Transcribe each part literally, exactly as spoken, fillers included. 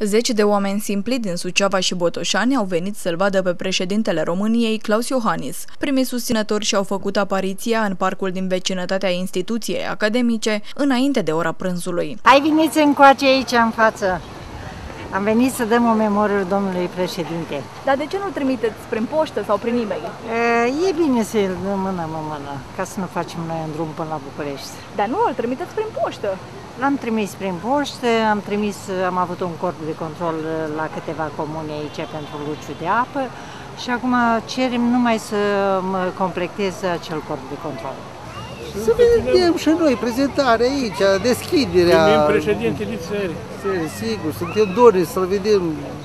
Zeci de oameni simpli din Suceava și Botoșani au venit să-l vadă pe președintele României, Klaus Iohannis. Primii susținători și-au făcut apariția în parcul din vecinătatea instituției academice, înainte de ora prânzului. Hai, veniți încoace aici, în față. Am venit să dăm o memorie domnului președinte. Dar de ce nu-l trimiteți prin poștă sau prin e-mail? E, e bine să-l dăm mână, mă, mână, ca să nu facem noi un drum până la București. Dar nu, îl trimiteți prin poștă. L-am trimis prin poștă, am trimis, am avut un corp de control la câteva comune aici pentru luciu de apă și acum cerem numai să mă completez acel corp de control. Să vedem și noi prezentarea aici, deschiderea. Primim președintele țării. Sigur, suntem dori să-l vedem.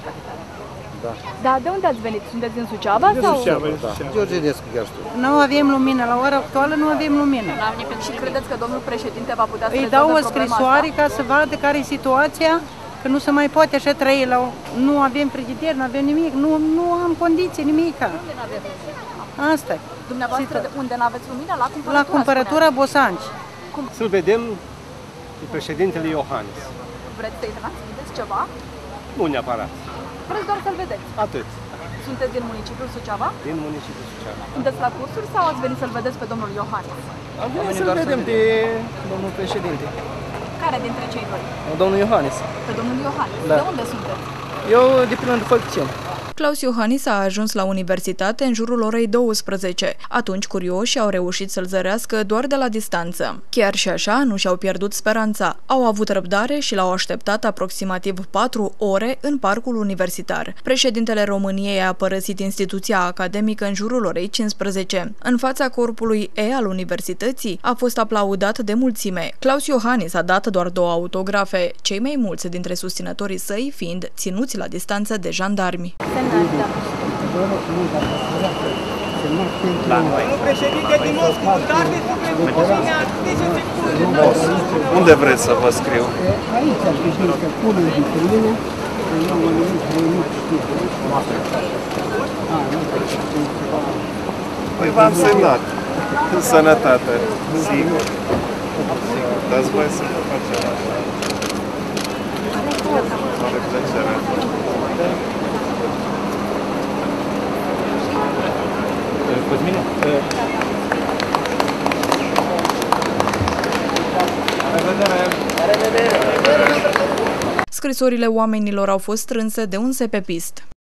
Da. Dar de unde ați venit? Sunteți din Suceava? De sau? Suceava, Da. Georgenescu, chiar știu. Nu avem lumină, la ora actuală nu avem lumină. Și credeți că domnul președinte va putea să Îi rezolve dau o problema scrisoare asta? ca să vadă care e situația, că nu se mai poate așa trăi la... Nu avem frigider, nu avem nimic, nu, nu am condiții, nimic. Unde n-aveți lumină? Asta e. Dumneavoastră de unde n-aveți lumină? La cumpărătura, La cumpărătura Bosanci. Să-l vedem pe președintele Iohannis. Vreți să-i transmiteți ceva? Nu neapărat. Vreți doar să-l vedeți? Atât. Sunteți din municipiul Suceava? Din municipiul Suceava. Sunteți la cursuri sau ați venit să-l vedeți pe domnul Iohannis? Am venit să-l vedem pe domnul președinte. Care dintre cei doi? Domnul Iohannis. Pe domnul Iohannis. Da. De unde sunteți? Eu de până de Fălticeni. Klaus Iohannis a ajuns la universitate în jurul orei douăsprezece. Atunci curioșii au reușit să-l zărească doar de la distanță. Chiar și așa nu și-au pierdut speranța. Au avut răbdare și l-au așteptat aproximativ patru ore în parcul universitar. Președintele României a părăsit instituția academică în jurul orei cincisprezece. În fața corpului E al universității a fost aplaudat de mulțime. Klaus Iohannis a dat doar două autografe, cei mai mulți dintre susținătorii săi fiind ținuți la distanță de jandarmi. Domnul președinte din Moscova, dar de supremăciunea Unde vreți să vă scriu? Aici ar fi că pune de primine, Păi v-am semnat. În sănătate, sigur. Dați voi să vă facem așa. Mare plăcere. Cosmine? Scrisorile oamenilor au fost strânse de un sepepist.